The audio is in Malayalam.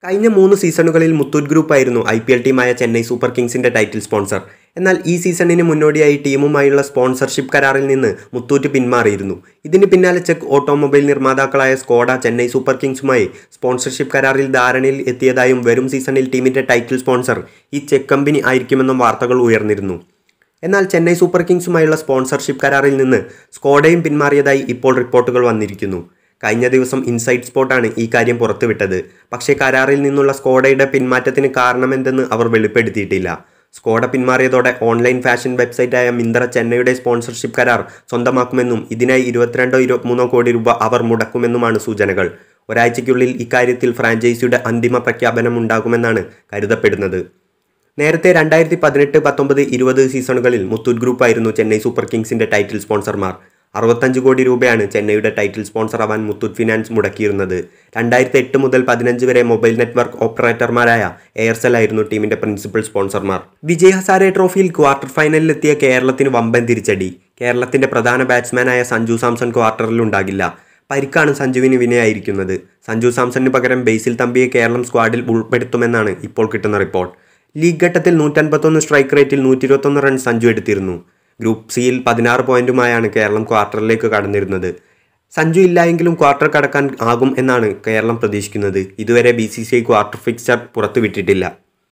കഴിഞ്ഞ 3 സീസണുകളിൽ മുത്തൂറ്റ് ഗ്രൂപ്പായിരുന്നു IPL ടീമായ ചെന്നൈ സൂപ്പർ കിങ്സിന്റെ ടൈറ്റിൽ സ്പോൺസർ. എന്നാൽ ഈ സീസണിന് മുന്നോടിയായി ടീമുമായുള്ള സ്പോൺസർഷിപ്പ് കരാറിൽ നിന്ന് മുത്തൂറ്റ് പിന്മാറിയിരുന്നു. ഇതിന് പിന്നാലെ ചെക്ക് ഓട്ടോമൊബൈൽ നിർമ്മാതാക്കളായ സ്കോഡ ചെന്നൈ സൂപ്പർ കിങ്സുമായി സ്പോൺസർഷിപ്പ് കരാറിൽ ധാരണയിൽ എത്തിയതായും വരും സീസണിൽ ടീമിന്റെ ടൈറ്റിൽ സ്പോൺസർ ഈ ചെക്ക് കമ്പനി ആയിരിക്കുമെന്നും വാർത്തകൾ ഉയർന്നിരുന്നു. എന്നാൽ ചെന്നൈ സൂപ്പർ കിങ്സുമായുള്ള സ്പോൺസർഷിപ്പ് കരാറിൽ നിന്ന് സ്കോഡയും പിന്മാറിയതായി ഇപ്പോൾ റിപ്പോർട്ടുകൾ വന്നിരിക്കുന്നു. കഴിഞ്ഞ ദിവസം ഇൻസൈഡ് സ്പോർട്ടാണ് ഈ കാര്യം പുറത്തുവിട്ടത്. പക്ഷേ കരാറിൽ നിന്നുള്ള സ്കോഡയുടെ പിന്മാറ്റത്തിന് കാരണമെന്തെന്ന് അവർ വെളിപ്പെടുത്തിയിട്ടില്ല. സ്കോഡ പിന്മാറിയതോടെ ഓൺലൈൻ ഫാഷൻ വെബ്സൈറ്റായ മിന്ത്ര ചെന്നൈയുടെ സ്പോൺസർഷിപ്പ് കരാർ സ്വന്തമാക്കുമെന്നും ഇതിനായി 22-23 കോടി രൂപ അവർ മുടക്കുമെന്നുമാണ് സൂചനകൾ. ഒരാഴ്ചയ്ക്കുള്ളിൽ ഇക്കാര്യത്തിൽ ഫ്രാഞ്ചൈസിയുടെ അന്തിമ പ്രഖ്യാപനമുണ്ടാകുമെന്നാണ് കരുതപ്പെടുന്നത്. നേരത്തെ 2018, 19, 20 സീസണുകളിൽ മുത്തൂറ്റ് ഗ്രൂപ്പായിരുന്നു ചെന്നൈ സൂപ്പർ കിങ്സിന്റെ ടൈറ്റിൽ സ്പോൺസർമാർ. 65 കോടി രൂപയാണ് ചെന്നൈയുടെ ടൈറ്റിൽ സ്പോൺസർ ആവാൻ മുത്തൂറ്റ് ഫിനാൻസ് മുടക്കിയിരുന്നത്. 2008 മുതൽ 15 വരെ മൊബൈൽ നെറ്റ്വർക്ക് ഓപ്പറേറ്റർമാരായ എയർസെൽ ആയിരുന്നു ടീമിന്റെ പ്രിൻസിപ്പൽ സ്പോൺസർമാർ. വിജയ് ഹസാരെ ട്രോഫിയിൽ ക്വാർട്ടർ ഫൈനലിലെത്തിയ കേരളത്തിന് വമ്പൻ തിരിച്ചടി. കേരളത്തിന്റെ പ്രധാന ബാറ്റ്സ്മാനായ സഞ്ജു സാംസൺ ക്വാർട്ടറിലുണ്ടാകില്ല. പരിക്കാണ് സഞ്ജുവിന് വിനയായിരിക്കുന്നത്. സഞ്ജു സാംസണിന് പകരം ബേസിൽ തമ്പിയെ കേരളം സ്ക്വാഡിൽ ഉൾപ്പെടുത്തുമെന്നാണ് ഇപ്പോൾ കിട്ടുന്ന റിപ്പോർട്ട്. ലീഗ് ഘട്ടത്തിൽ 151 സ്ട്രൈക്ക് റേറ്റിൽ 121 റൺസ് സഞ്ജു എടുത്തിരുന്നു. ഗ്രൂപ്പ് സിയിൽ 16 പോയിന്റുമായാണ് കേരളം ക്വാർട്ടറിലേക്ക് കടന്നിരുന്നത്. സഞ്ജു ഇല്ലായെങ്കിലും ക്വാർട്ടർ കടക്കാൻ ആകും എന്നാണ് കേരളം പ്രതീക്ഷിക്കുന്നത്. ഇതുവരെ BCCI ക്വാർട്ടർ ഫിക്സ്ചർ പുറത്തുവിട്ടിട്ടില്ല.